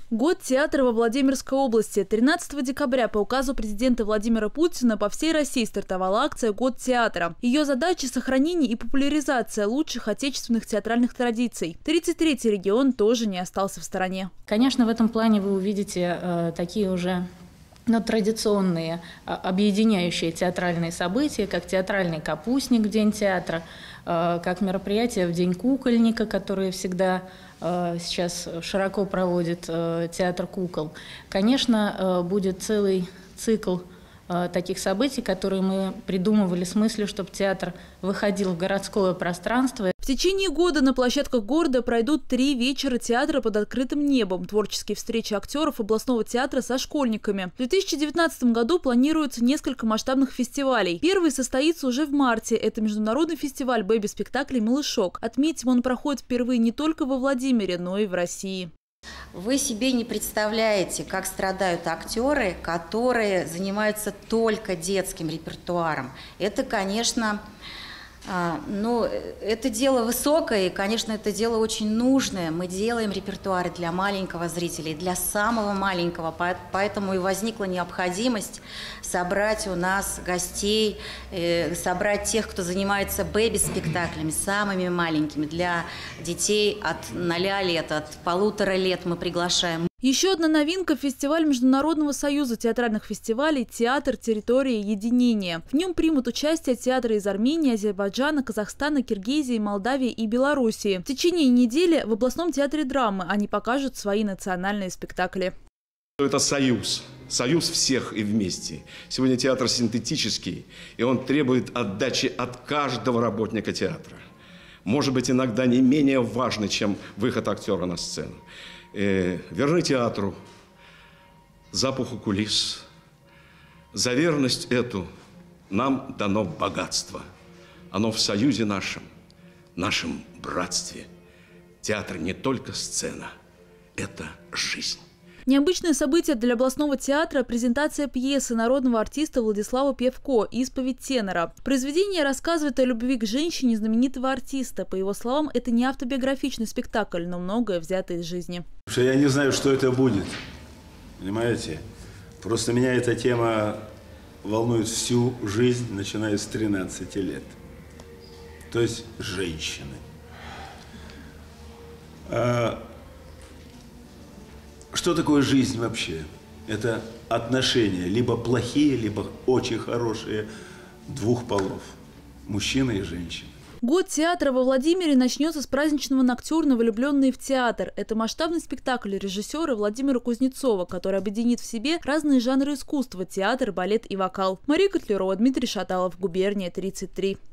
Год театра во Владимирской области. 13 декабря по указу президента Владимира Путина по всей России стартовала акция «Год театра». Ее задача – сохранение и популяризация лучших отечественных театральных традиций. 33-й регион тоже не остался в стороне. Конечно, в этом плане вы увидите такие уже традиционные объединяющие театральные события, как театральный капустник в День театра, как мероприятия в День кукольника, которые всегда сейчас широко проводит театр кукол. Конечно, будет целый цикл таких событий, которые мы придумывали с мыслью, чтобы театр выходил в городское пространство. В течение года на площадках города пройдут 3 вечера театра под открытым небом, творческие встречи актеров областного театра со школьниками. В 2019 году планируется несколько масштабных фестивалей. Первый состоится уже в марте. Это международный фестиваль бэби-спектаклей «Малышок». Отметим, он проходит впервые не только во Владимире, но и в России. Вы себе не представляете, как страдают актеры, которые занимаются только детским репертуаром. Это, конечно, это дело высокое, и, конечно, это дело очень нужное. Мы делаем репертуары для маленького зрителя, для самого маленького, поэтому и возникла необходимость собрать у нас гостей, собрать тех, кто занимается бэби-спектаклями, самыми маленькими, для детей от 0 лет, от 1,5 лет мы приглашаем. Еще одна новинка – фестиваль Международного союза театральных фестивалей «Театр. Территория единения». В нем примут участие театры из Армении, Азербайджана, Казахстана, Киргизии, Молдавии и Белоруссии. В течение недели в областном театре драмы они покажут свои национальные спектакли. Это союз. Союз всех и вместе. Сегодня театр синтетический, и он требует отдачи от каждого работника театра. Может быть, иногда не менее важный, чем выход актера на сцену. Верны театру запаху кулис. За верность эту нам дано богатство. Оно в союзе нашем братстве. Театр не только сцена, это жизнь. Необычное событие для областного театра – презентация пьесы народного артиста Владислава Певко «Исповедь тенора». Произведение рассказывает о любви к женщине знаменитого артиста. По его словам, это не автобиографичный спектакль, но многое взято из жизни. Я не знаю, что это будет, понимаете? Просто меня эта тема волнует всю жизнь, начиная с 13 лет. То есть женщины. Что такое жизнь вообще? Это отношения, либо плохие, либо очень хорошие, двух полов, мужчины и женщины. Год театра во Владимире начнется с праздничного ноктюрна «Влюбленные в театр». Это масштабный спектакль режиссера Владимира Кузнецова, который объединит в себе разные жанры искусства – театр, балет и вокал. Мария Котлярова, Дмитрий Шаталов, Губерния, 33.